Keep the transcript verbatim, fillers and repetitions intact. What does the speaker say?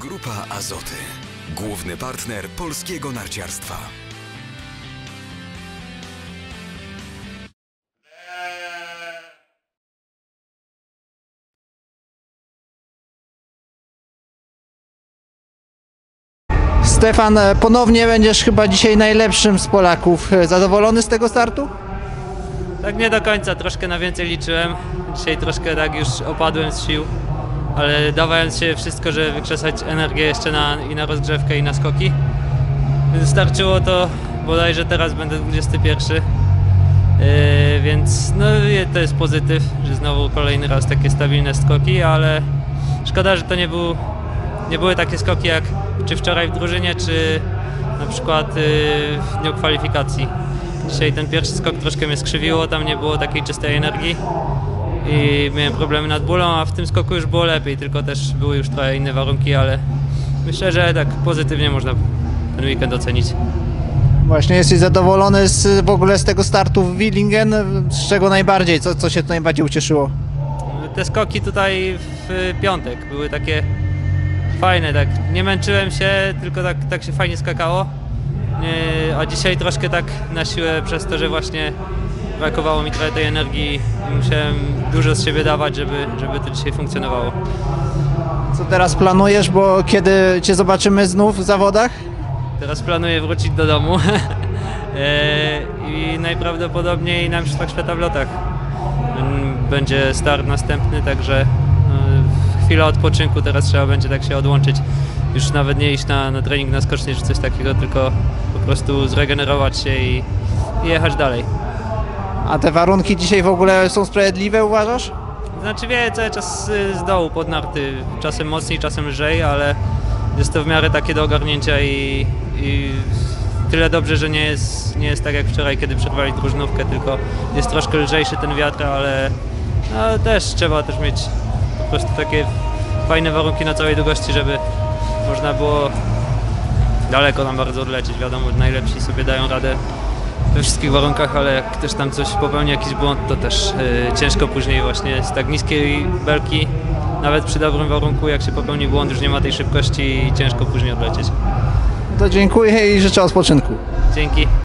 Grupa Azoty. Główny partner polskiego narciarstwa. Stefan, ponownie będziesz chyba dzisiaj najlepszym z Polaków. Zadowolony z tego startu? Tak nie do końca, troszkę na więcej liczyłem. Dzisiaj troszkę tak już opadłem z sił, ale dawając się wszystko, żeby wykrzesać energię jeszcze na, i na rozgrzewkę i na skoki. Wystarczyło to, bodajże teraz będę dwudziesty pierwszy, yy, więc no, to jest pozytyw, że znowu kolejny raz takie stabilne skoki, ale szkoda, że to nie, był, nie były takie skoki jak czy wczoraj w drużynie, czy na przykład yy, w dniu kwalifikacji. Dzisiaj ten pierwszy skok troszkę mnie skrzywiło, tam nie było takiej czystej energii i miałem problemy nad bólą, a w tym skoku już było lepiej, tylko też były już trochę inne warunki, ale myślę, że tak pozytywnie można ten weekend ocenić. Właśnie, jesteś zadowolony z, w ogóle z tego startu w Willingen? Z czego najbardziej? Co, co się tu najbardziej ucieszyło? Te skoki tutaj w piątek były takie fajne, tak nie męczyłem się, tylko tak, tak się fajnie skakało. A dzisiaj troszkę tak na siłę, przez to, że właśnie brakowało mi trochę tej energii i musiałem dużo z siebie dawać, żeby, żeby to dzisiaj funkcjonowało. Co teraz planujesz, bo kiedy Cię zobaczymy znów w zawodach? Teraz planuję wrócić do domu i najprawdopodobniej na Mistrzostwach Świata w lotach będzie start następny, także chwila odpoczynku, teraz trzeba będzie tak się odłączyć. Już nawet nie iść na, na trening na skocznie czy coś takiego, tylko po prostu zregenerować się i, i jechać dalej. A te warunki dzisiaj w ogóle są sprawiedliwe, uważasz? Znaczy wieje cały czas z dołu pod narty, czasem mocniej, czasem lżej, ale jest to w miarę takie do ogarnięcia i, i tyle dobrze, że nie jest, nie jest tak jak wczoraj, kiedy przerwali drużynówkę, tylko jest troszkę lżejszy ten wiatr, ale no, też trzeba też mieć po prostu takie fajne warunki na całej długości, żeby można było daleko nam bardzo odlecieć. Wiadomo, najlepsi sobie dają radę we wszystkich warunkach, ale jak ktoś tam coś popełni, jakiś błąd, to też yy, ciężko później właśnie z tak niskiej belki, nawet przy dobrym warunku, jak się popełni błąd, już nie ma tej szybkości i ciężko później odlecieć. To dziękuję i życzę odpoczynku. Dzięki.